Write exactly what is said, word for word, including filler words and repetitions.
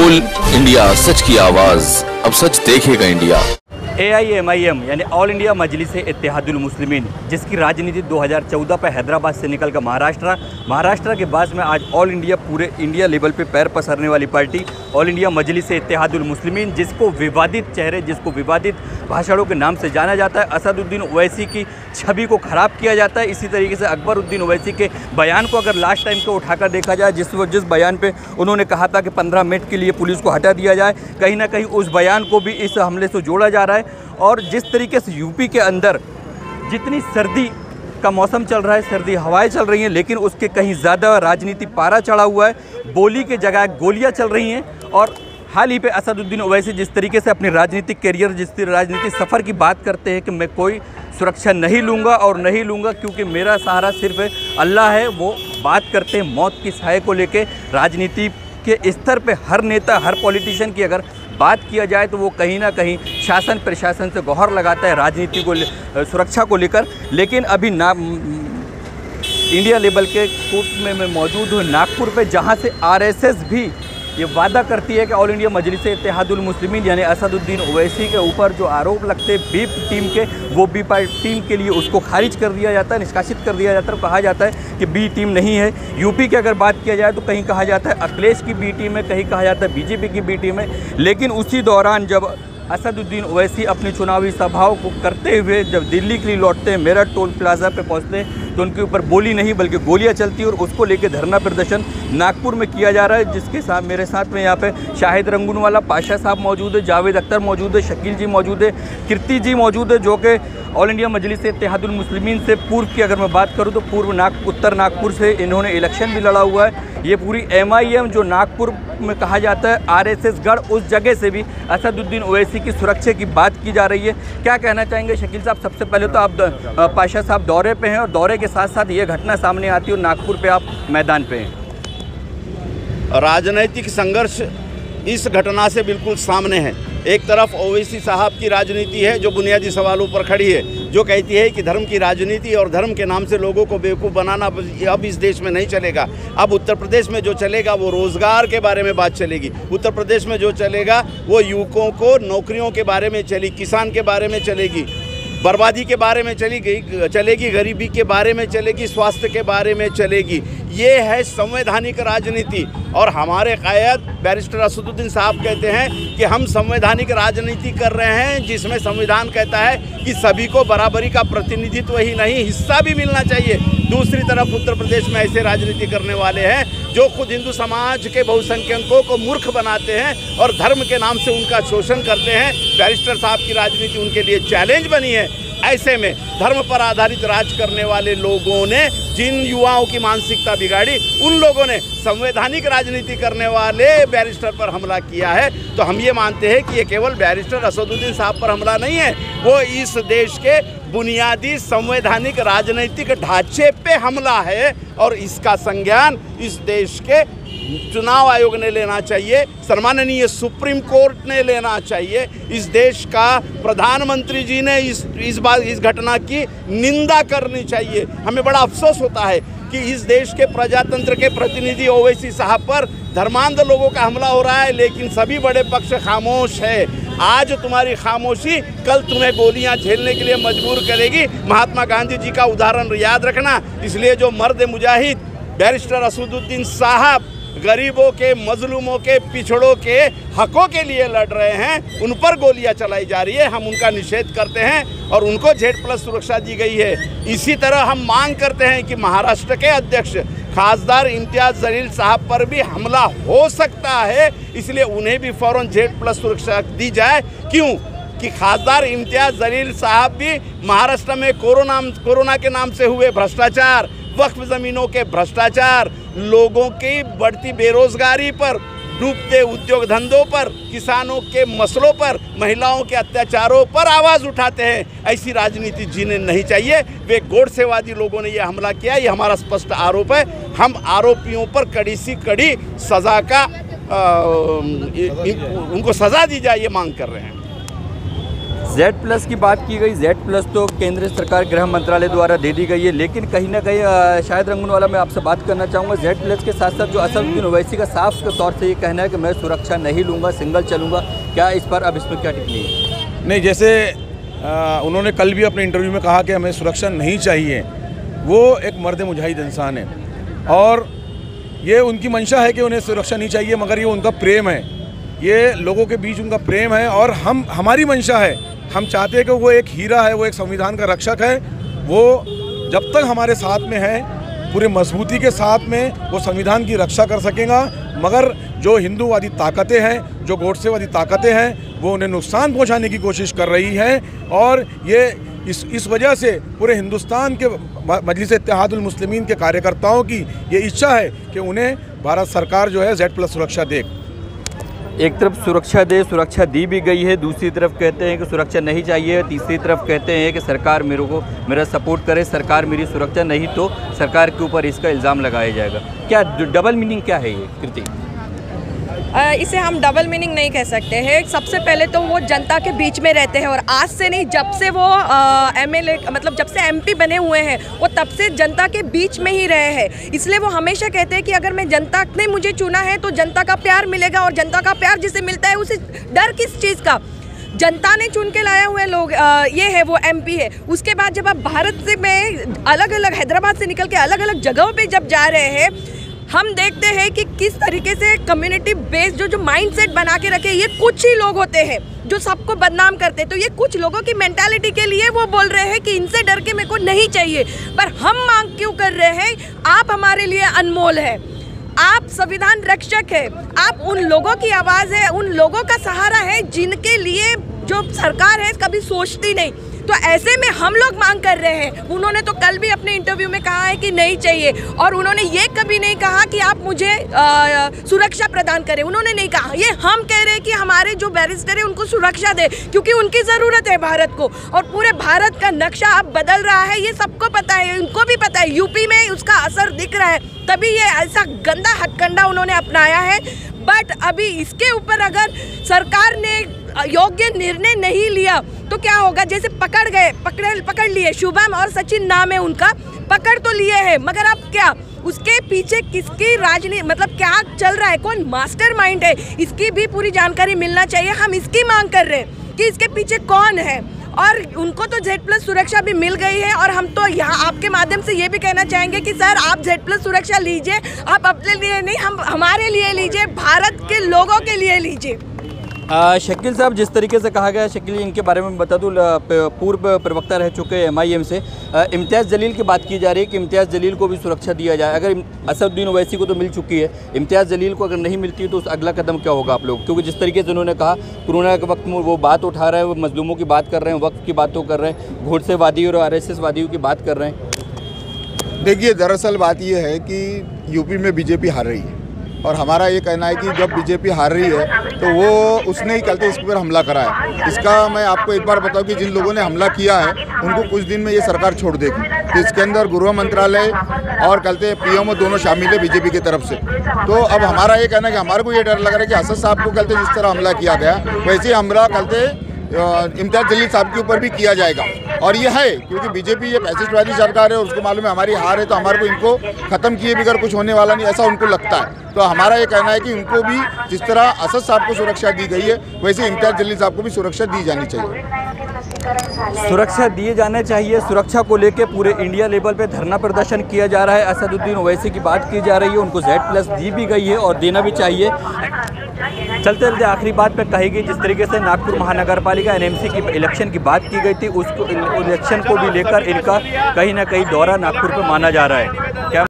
बोल इंडिया, सच की आवाज, अब सच देखेगा India. A I M I M यानी ऑल इंडिया मजलिस इत्तेहादुल मुस्लिमीन, जिसकी राजनीति दो हज़ार चौदह पर हैदराबाद से निकलकर महाराष्ट्र महाराष्ट्र के बाद में आज ऑल इंडिया पूरे इंडिया लेवल पे पैर पसारने वाली party all India Majlis Ittehadul Muslimeen, जिसको विवादित चेहरे, जिसको विवादित भाषणों के नाम से जाना जाता है, असदुद्दीन ओवैसी की छवि को ख़राब किया जाता है। इसी तरीके से अकबरुद्दीन ओवैसी के बयान को अगर लास्ट टाइम को उठाकर देखा जाए, जिस जिस बयान पे उन्होंने कहा था कि पंद्रह मिनट के लिए पुलिस को हटा दिया जाए, कहीं ना कहीं उस बयान को भी इस हमले से जोड़ा जा रहा है। और जिस तरीके से यूपी के अंदर जितनी सर्दी का मौसम चल रहा है, सर्दी हवाएं चल रही हैं, लेकिन उसके कहीं ज़्यादा राजनीति पारा चढ़ा हुआ है। बोली के जगह गोलियां चल रही हैं। और हाल ही पे असदुद्दीन ओवैसी जिस तरीके से अपने राजनीतिक करियर, जिस राजनीतिक सफ़र की बात करते हैं कि मैं कोई सुरक्षा नहीं लूँगा और नहीं लूँगा क्योंकि मेरा सहारा सिर्फ अल्लाह है, वो बात करते हैं मौत की साय को लेके। राजनीति के स्तर पे हर नेता, हर पॉलिटिशियन की अगर बात किया जाए तो वो कहीं ना कहीं शासन प्रशासन से गुहार लगाता है राजनीति को, सुरक्षा को लेकर। लेकिन अभी ना इंडिया लेवल के कोर्ट में मैं मौजूद हूँ नागपुर पे, जहाँ से आर एस एस भी ये वादा करती है कि ऑल इंडिया मजलिस इत्तेहादुल मुस्लिमीन यानी असदुद्दीन ओवैसी के ऊपर जो आरोप लगते हैं बीप टीम के, वो बी टीम के लिए उसको खारिज कर दिया जाता है, निष्कासित कर दिया जाता है। कहा जाता है कि बी टीम नहीं है। यूपी की अगर बात किया जाए तो कहीं कहा जाता है अखिलेश की बी टीम है, कहीं कहा जाता है बीजेपी की बी टीम है। लेकिन उसी दौरान जब असदुद्दीन ओवैसी अपनी चुनावी सभाओं को करते हुए जब दिल्ली के लिए लौटते हैं, मेरठ टोल प्लाजा पे पहुंचते हैं, तो उनके ऊपर बोली नहीं बल्कि गोलियां चलती हैं। और उसको लेकर धरना प्रदर्शन नागपुर में किया जा रहा है, जिसके साथ मेरे साथ में यहाँ पे शाहिद रंगूनवाला पाशा साहब मौजूद है, जावेद अख्तर मौजूद है, शकील जी मौजूद है, कीर्ति जी मौजूद है, जो कि ऑल इंडिया मजलिस इत्तेहादुल मुस्लिमीन से पूर्व की अगर मैं बात करूँ तो पूर्व नाग उत्तर नागपुर से इन्होंने इलेक्शन भी लड़ा हुआ है। ये पूरी एम आई एम जो नागपुर में कहा जाता है आर एस एस गढ़, उस जगह से भी असदुद्दीन ओवैसी की सुरक्षा की बात की जा रही है। क्या कहना चाहेंगे शकील साहब? सबसे पहले तो आप पाशा साहब दौरे पे हैं और दौरे के साथ साथ ये घटना सामने आती है और नागपुर पे आप मैदान पे हैं। राजनीतिक संघर्ष इस घटना से बिल्कुल सामने है। एक तरफ ओवैसी साहब की राजनीति है जो बुनियादी सवालों पर खड़ी है, जो कहती है कि धर्म की राजनीति और धर्म के नाम से लोगों को बेवकूफ़ बनाना अब इस देश में नहीं चलेगा। अब उत्तर प्रदेश में जो चलेगा वो रोज़गार के बारे में बात चलेगी। उत्तर प्रदेश में जो चलेगा वो युवकों को नौकरियों के बारे में चली, किसान के बारे में चलेगी, बर्बादी के बारे में चली गई चलेगी, गरीबी के बारे में चलेगी, स्वास्थ्य के बारे में चलेगी। ये है संवैधानिक राजनीति। और हमारे कायद बैरिस्टर असदुद्दीन साहब कहते हैं कि हम संवैधानिक राजनीति कर रहे हैं, जिसमें संविधान कहता है कि सभी को बराबरी का प्रतिनिधित्व ही नहीं हिस्सा भी मिलना चाहिए। दूसरी तरफ उत्तर प्रदेश में ऐसे राजनीति करने वाले हैं जो खुद हिंदू समाज के बहुसंख्यकों को मूर्ख बनाते हैं और धर्म के नाम से उनका शोषण करते हैं। बैरिस्टर साहब की राजनीति उनके लिए चैलेंज बनी है। ऐसे में धर्म पर आधारित राज करने वाले लोगों ने जिन युवाओं की मानसिकता बिगाड़ी, उन लोगों ने संवैधानिक राजनीति करने वाले बैरिस्टर पर हमला किया है। तो हम ये मानते हैं कि ये केवल बैरिस्टर असदुद्दीन साहब पर हमला नहीं है, वो इस देश के बुनियादी संवैधानिक राजनीतिक ढांचे पे हमला है। और इसका संज्ञान इस देश के चुनाव आयोग ने लेना चाहिए, सम्माननीय सुप्रीम कोर्ट ने लेना चाहिए, इस देश का प्रधानमंत्री जी ने इस इस बात इस घटना की निंदा करनी चाहिए। हमें बड़ा अफसोस होता है कि इस देश के प्रजातंत्र के प्रतिनिधि ओवैसी साहब पर धर्मांध लोगों का हमला हो रहा है, लेकिन सभी बड़े पक्ष खामोश है। आज तुम्हारी खामोशी कल तुम्हें गोलियां झेलने के लिए मजबूर करेगी। महात्मा गांधी जी का उदाहरण याद रखना। इसलिए जो मर्द मुजाहिद बैरिस्टर असदुद्दीन साहब गरीबों के, मजलूमों के, पिछड़ों के हकों के लिए लड़ रहे हैं, उन पर गोलियां चलाई जा रही है। हम उनका निषेध करते हैं और उनको जेड प्लस सुरक्षा दी गई है। इसी तरह हम मांग करते हैं कि महाराष्ट्र के अध्यक्ष खासदार इम्तियाज जलील साहब पर भी हमला हो सकता है, इसलिए उन्हें भी फौरन जेड प्लस सुरक्षा दी जाए। क्यों कि खासदार इम्तियाज जलील साहब भी महाराष्ट्र में कोरोना कोरोना के नाम से हुए भ्रष्टाचार, वक्फ ज़मीनों के भ्रष्टाचार, लोगों की बढ़ती बेरोजगारी पर, डूबते उद्योग धंधों पर, किसानों के मसलों पर, महिलाओं के अत्याचारों पर आवाज़ उठाते हैं। ऐसी राजनीति जिन्हें नहीं चाहिए। वे गोडसेवादी लोगों ने यह हमला किया, ये हमारा स्पष्ट आरोप है। हम आरोपियों पर कड़ी सी कड़ी सज़ा का आ, उनको सज़ा दी जाए, ये मांग कर रहे हैं। जेड प्लस की बात की गई, जेड प्लस तो केंद्र सरकार गृह मंत्रालय द्वारा दे दी गई है, लेकिन कहीं ना कहीं अ, शायद रंगूनवाला मैं आपसे बात करना चाहूँगा, जेड प्लस के साथ साथ जो असदुद्दीन ओवैसी का साफ के तौर से ये कहना है कि मैं सुरक्षा नहीं लूँगा, सिंगल चलूँगा, क्या इस पर अब इसमें क्या टिप्पणी है? नहीं, जैसे आ, उन्होंने कल भी अपने इंटरव्यू में कहा कि हमें सुरक्षा नहीं चाहिए, वो एक मर्द मुजाहिद इंसान है और ये उनकी मंशा है कि उन्हें सुरक्षा नहीं चाहिए, मगर ये उनका प्रेम है, ये लोगों के बीच उनका प्रेम है और हम हमारी मंशा है, हम चाहते हैं कि वो एक हीरा है, वो एक संविधान का रक्षक है, वो जब तक हमारे साथ में है पूरे मजबूती के साथ में वो संविधान की रक्षा कर सकेगा, मगर जो हिंदूवादी ताकतें हैं, जो गोडसेवादी ताकतें हैं, वो उन्हें नुकसान पहुंचाने की कोशिश कर रही है और ये इस इस वजह से पूरे हिंदुस्तान के मजलिस इत्तेहादुल मुस्लिमीन के कार्यकर्ताओं की ये इच्छा है कि उन्हें भारत सरकार जो है जेड प्लस सुरक्षा दे। एक तरफ सुरक्षा दे, सुरक्षा दी भी गई है, दूसरी तरफ कहते हैं कि सुरक्षा नहीं चाहिए, तीसरी तरफ कहते हैं कि सरकार मेरे को मेरा सपोर्ट करे, सरकार मेरी सुरक्षा नहीं तो सरकार के ऊपर इसका इल्ज़ाम लगाया जाएगा। क्या डबल मीनिंग क्या है ये कृति? इसे हम डबल मीनिंग नहीं कह सकते हैं। सबसे पहले तो वो जनता के बीच में रहते हैं और आज से नहीं, जब से वो एमएलए मतलब जब से एमपी बने हुए हैं वो तब से जनता के बीच में ही रहे हैं, इसलिए वो हमेशा कहते हैं कि अगर मैं जनता ने मुझे चुना है तो जनता का प्यार मिलेगा और जनता का प्यार जिसे मिलता है उसे डर किस चीज़ का। जनता ने चुन के लाए हुए लोग आ, ये है वो एमपी है। उसके बाद जब आप भारत से में अलग अलग हैदराबाद से निकल के अलग अलग जगहों पे जब जा रहे हैं, हम देखते हैं कि किस तरीके से कम्युनिटी बेस्ड जो जो माइंडसेट बना के रखे, ये कुछ ही लोग होते हैं जो सबको बदनाम करते हैं। तो ये कुछ लोगों की मेंटालिटी के लिए वो बोल रहे हैं कि इनसे डर के मेरे को नहीं चाहिए, पर हम मांग क्यों कर रहे हैं? आप हमारे लिए अनमोल है, आप संविधान रक्षक है, आप उन लोगों की आवाज़ है, उन लोगों का सहारा है जिनके लिए जो सरकार है कभी सोचती नहीं। तो ऐसे में हम लोग मांग कर रहे हैं। उन्होंने तो कल भी अपने इंटरव्यू में कहा है कि नहीं चाहिए, और उन्होंने ये कभी नहीं कहा कि आप मुझे आ, सुरक्षा प्रदान करें, उन्होंने नहीं कहा। ये हम कह रहे हैं कि हमारे जो बैरिस्टर है उनको सुरक्षा दे, क्योंकि उनकी ज़रूरत है भारत को, और पूरे भारत का नक्शा अब बदल रहा है, ये सबको पता है, उनको भी पता है, यूपी में उसका असर दिख रहा है, तभी ये ऐसा गंदा हथकंडा उन्होंने अपनाया है। बट अभी इसके ऊपर अगर सरकार ने योग्य निर्णय नहीं लिया तो क्या होगा? जैसे पकड़ गए, पकड़ पकड़ लिए, शुभम और सचिन नाम है उनका, पकड़ तो लिए हैं, मगर अब क्या उसके पीछे किसकी राजनीति, मतलब क्या चल रहा है, कौन मास्टरमाइंड है, इसकी भी पूरी जानकारी मिलना चाहिए। हम इसकी मांग कर रहे हैं कि इसके पीछे कौन है, और उनको तो जेड प्लस सुरक्षा भी मिल गई है। और हम तो यहाँ आपके माध्यम से ये भी कहना चाहेंगे कि सर आप जेड प्लस सुरक्षा लीजिए, आप अपने लिए नहीं, हम हमारे लिए लीजिए, भारत के लोगों के लिए लीजिए। शकील साहब, जिस तरीके से कहा गया, शकील इनके बारे में बता दूँ, पूर्व प्रवक्ता रह चुके एम आई एम से, इम्तियाज़ जलील की बात की जा रही है कि इम्तियाज़ जलील को भी सुरक्षा दिया जाए। अगर असदुद्दीन ओवैसी को तो मिल चुकी है, इम्तियाज़ जलील को अगर नहीं मिलती तो उस अगला कदम क्या होगा आप लोग? क्योंकि जिस तरीके से उन्होंने कहा, कोरोना के वक्त में वो बात उठा रहे हैं, वो मजलूमों की बात कर रहे हैं, वक्त की बातों कर रहे हैं, घोड़सेवादी और आर एस एस वादियों की बात कर रहे हैं। देखिए, दरअसल बात यह है कि यूपी में बीजेपी हार रही है, और हमारा ये कहना है कि जब बीजेपी हार रही है तो वो उसने ही कल इसके ऊपर हमला करा है। इसका मैं आपको एक बार बताऊं कि जिन लोगों ने हमला किया है उनको कुछ दिन में ये सरकार छोड़ देगी। तो इसके अंदर गृह मंत्रालय और कलते पीएमओ दोनों शामिल है बीजेपी की तरफ से। तो अब हमारा ये कहना है कि हमारे को ये डर लग रहा है कि असद साहब को कलते जिस तरह हमला किया गया वैसे ही हमला कलते इम्तियाज़ जलील साहब के ऊपर भी किया जाएगा। और ये है क्योंकि बीजेपी ये फैसिस्टवादी सरकार है और उसको मालूम है हमारी हार है, तो हमारे को इनको ख़त्म किए बगैर कुछ होने वाला नहीं, ऐसा उनको लगता है। तो हमारा ये कहना है कि उनको भी जिस तरह असद साहब को सुरक्षा दी गई है वैसे इम्तियाज़ जलील साहब को भी सुरक्षा दी जानी चाहिए। सुरक्षा दिए जाने चाहिए। सुरक्षा को लेकर पूरे इंडिया लेवल पे धरना प्रदर्शन किया जा रहा है। असदुद्दीन ओवैसी की बात की जा रही है, उनको जेड प्लस दी भी गई है और देना भी चाहिए। चलते चलते आखिरी बात पे कही गई, जिस तरीके से नागपुर महानगर पालिका एनएमसी की इलेक्शन की बात की गई थी, उसको इलेक्शन को भी लेकर इनका कहीं ना कहीं दौरा नागपुर पे माना जा रहा है। क्या